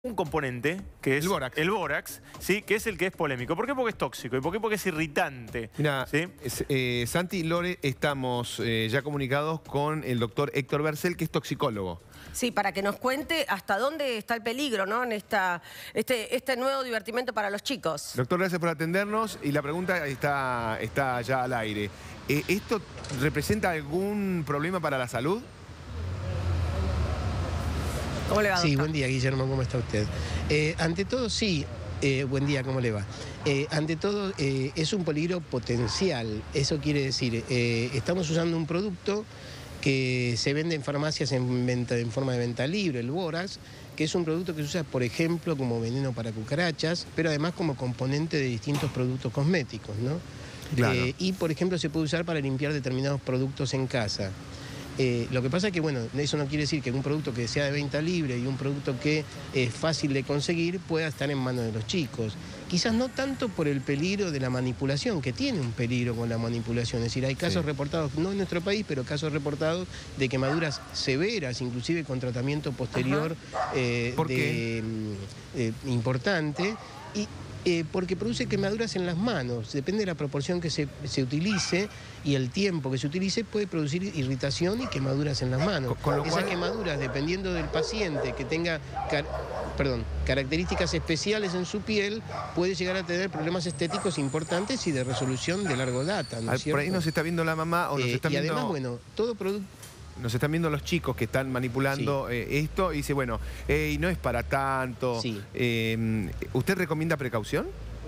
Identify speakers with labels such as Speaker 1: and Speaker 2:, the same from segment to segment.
Speaker 1: un componente que es el bórax, ¿sí? Que es el que es polémico. ¿Por qué? Porque es tóxico. ¿Y por qué? Porque es irritante.
Speaker 2: Mira,
Speaker 1: ¿sí?
Speaker 2: Santi y Lore, estamos ya comunicados con el doctor Héctor Bercel, que es toxicólogo.
Speaker 3: Sí, para que nos cuente hasta dónde está el peligro, ¿no? En este nuevo divertimento para los chicos.
Speaker 2: Doctor, gracias por atendernos y la pregunta está ya al aire. ¿Esto representa algún problema para la salud?
Speaker 3: ¿Cómo le va, doctor?
Speaker 4: Sí, buen día, Guillermo, ¿cómo está usted? Ante todo, sí, buen día, ¿cómo le va? Ante todo, es un peligro potencial. Eso quiere decir, estamos usando un producto que se vende en farmacias en forma de venta libre, el bórax, que es un producto que se usa, por ejemplo, como veneno para cucarachas, pero además como componente de distintos productos cosméticos, ¿no?
Speaker 2: Claro.
Speaker 4: Y, por ejemplo, se puede usar para limpiar determinados productos en casa. Lo que pasa es que, bueno, eso no quiere decir que un producto que sea de venta libre y un producto que es fácil de conseguir pueda estar en manos de los chicos. Quizás no tanto por el peligro de la manipulación, que tiene un peligro con la manipulación. Es decir, hay casos reportados, no en nuestro país, pero casos reportados de quemaduras severas, inclusive con tratamiento posterior importante. Porque produce quemaduras en las manos, depende de la proporción que se utilice y el tiempo que se utilice, puede producir irritación y quemaduras en las manos.
Speaker 2: Con lo cual...
Speaker 4: Esas quemaduras, dependiendo del paciente que tenga características especiales en su piel, puede llegar a tener problemas estéticos importantes y de resolución de larga data, ¿no es cierto?
Speaker 2: Por ahí nos está viendo la mamá o nos está viendo...
Speaker 4: Y además, bueno, todo producto...
Speaker 2: Nos están viendo los chicos que están manipulando esto y dice, bueno, no es para tanto.
Speaker 4: Sí.
Speaker 2: ¿Usted recomienda precaución?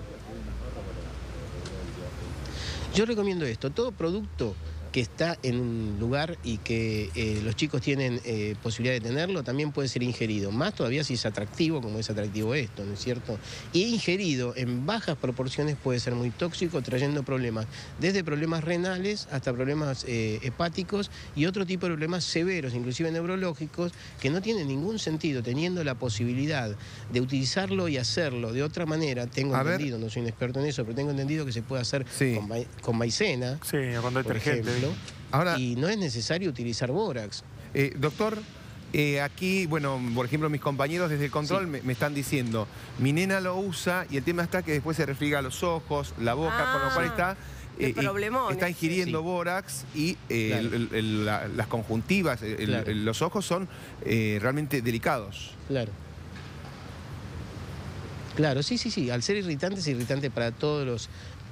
Speaker 4: Yo recomiendo esto, todo producto que está en un lugar y que los chicos tienen posibilidad de tenerlo, también puede ser ingerido. Más todavía si es atractivo, como es atractivo esto, ¿no es cierto? Y ingerido en bajas proporciones puede ser muy tóxico, trayendo problemas, desde problemas renales hasta problemas hepáticos y otro tipo de problemas severos, inclusive neurológicos, que no tienen ningún sentido, teniendo la posibilidad de utilizarlo y hacerlo de otra manera. Tengo entendido, no soy un experto en eso, pero tengo entendido que se puede hacer con maicena,
Speaker 1: con detergente.
Speaker 2: Ahora,
Speaker 4: y no es necesario utilizar bórax.
Speaker 2: Doctor, aquí, bueno, por ejemplo, mis compañeros desde el control me están diciendo, mi nena lo usa y el tema está que después se refriega los ojos, la boca, con lo cual está ingiriendo bórax y las conjuntivas, los ojos son realmente delicados.
Speaker 4: Claro, sí. Al ser irritante, es irritante para todos los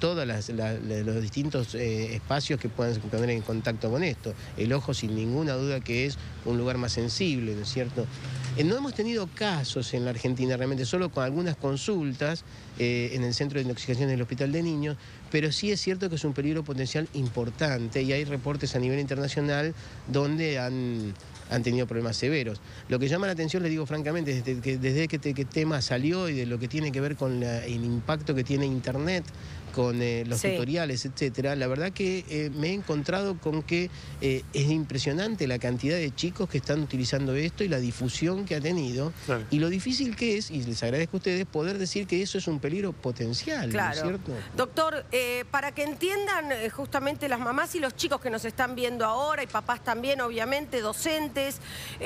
Speaker 4: distintos espacios que puedan poner en contacto con esto. El ojo, sin ninguna duda, que es un lugar más sensible, ¿no es cierto? No hemos tenido casos en la Argentina, realmente, solo con algunas consultas en el Centro de Intoxicación del Hospital de Niños, pero sí es cierto que es un peligro potencial importante y hay reportes a nivel internacional donde han tenido problemas severos. Lo que llama la atención, les digo francamente, desde que este tema salió y de lo que tiene que ver con el impacto que tiene Internet, con los tutoriales, etcétera, la verdad que me he encontrado con que es impresionante la cantidad de chicos que están utilizando esto y la difusión que ha tenido, y lo difícil que es, y les agradezco a ustedes, poder decir que eso es un peligro potencial, ¿no es cierto?
Speaker 3: Doctor, para que entiendan justamente las mamás y los chicos que nos están viendo ahora, y papás también, obviamente, docentes,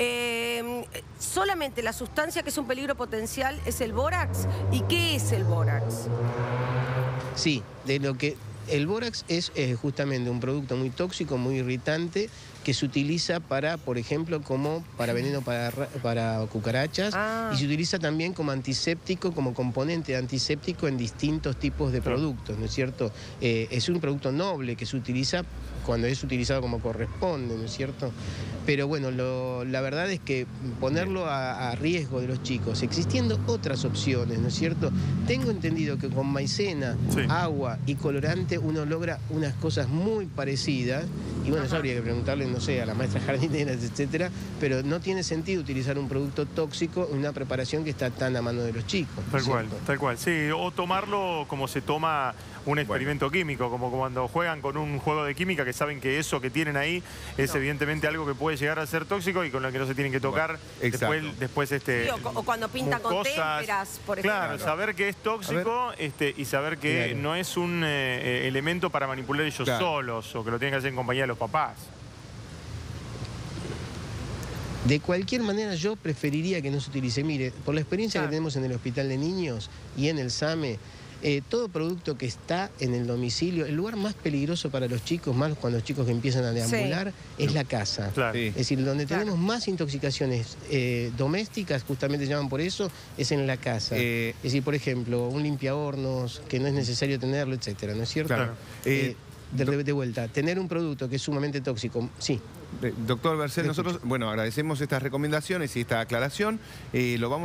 Speaker 3: solamente la sustancia que es un peligro potencial es el bórax. ¿Y qué es el bórax?
Speaker 4: Sí, el bórax es justamente un producto muy tóxico, muy irritante, que se utiliza para, por ejemplo, como para veneno para cucarachas, y se utiliza también como antiséptico, como componente antiséptico en distintos tipos de productos, ¿no es cierto? Es un producto noble que se utiliza cuando es utilizado como corresponde, ¿no es cierto? Pero bueno, la verdad es que ponerlo a riesgo de los chicos, existiendo otras opciones, ¿no es cierto? Tengo entendido que con maicena, agua y colorante uno logra unas cosas muy parecidas, y bueno, eso habría que preguntarle, no sé, a las maestras jardineras, etcétera, pero no tiene sentido utilizar un producto tóxico en una preparación que está tan a mano de los chicos.
Speaker 1: Tal cual, sí, o tomarlo como se toma un experimento químico, como cuando juegan con un juego de química que saben que eso que tienen ahí es evidentemente algo que puede llegar a ser tóxico y con lo que no se tienen que tocar. Después
Speaker 3: o cuando pintan con témperas, por ejemplo.
Speaker 1: Claro, saber que es tóxico y saber que no es un elemento para manipular ellos solos o que lo tienen que hacer en compañía de los papás.
Speaker 4: De cualquier manera yo preferiría que no se utilice. Mire, por la experiencia que tenemos en el Hospital de Niños y en el SAME, todo producto que está en el domicilio, el lugar más peligroso para los chicos, más cuando los chicos que empiezan a deambular, es la casa.
Speaker 1: Claro.
Speaker 4: Es decir, donde tenemos más intoxicaciones domésticas, justamente se llaman por eso, es en la casa. Es decir, por ejemplo, un limpiahornos, que no es necesario tenerlo, etcétera, ¿no es cierto?
Speaker 1: Claro.
Speaker 4: De vuelta, tener un producto que es sumamente tóxico, sí.
Speaker 2: Doctor Bercel, nosotros, bueno, agradecemos estas recomendaciones y esta aclaración. Lo vamos